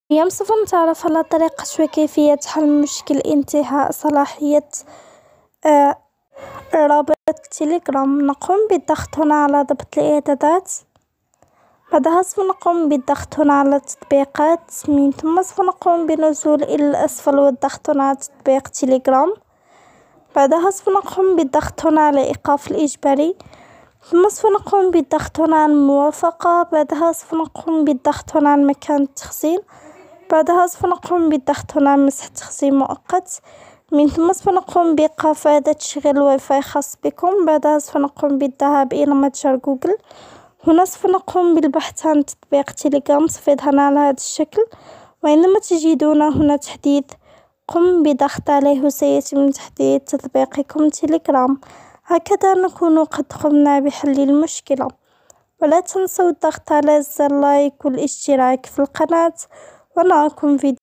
سوف نتعرف على طريقة وكيفية حل مشكل انتهاء صلاحية رابط تيليجرام. نقوم بالضغط هنا على ضبط الإعدادات، بعدها سوف نقوم بالضغط هنا على التطبيقات، من ثم سوف نقوم بالنزول إلى الأسفل والضغط هنا على تطبيق تيليجرام. بعدها سوف نقوم بالضغط هنا على إيقاف الإجباري، ثم سوف نقوم بالضغط هنا على الموافقة. بعدها سوف نقوم بالضغط هنا على مكان التخزين، بعدها سوف نقوم بالضغط هنا على مسح تخزين مؤقت. من ثم سوف نقوم بإيقاف إعادة تشغيل الواي فاي خاص بكم. بعدها سوف نقوم بالذهاب إلى متجر جوجل، هنا سوف نقوم بالبحث عن تطبيق تيليجرام، سوف يظهر على هذا الشكل، وعندما تجدون هنا تحديث قم بضغط عليه وسيتم تحديث تطبيقكم تيليجرام. هكذا نكون قد قمنا بحل المشكلة، ولا تنسوا الضغط على زر لايك والاشتراك في القناة، ونراكم فيديو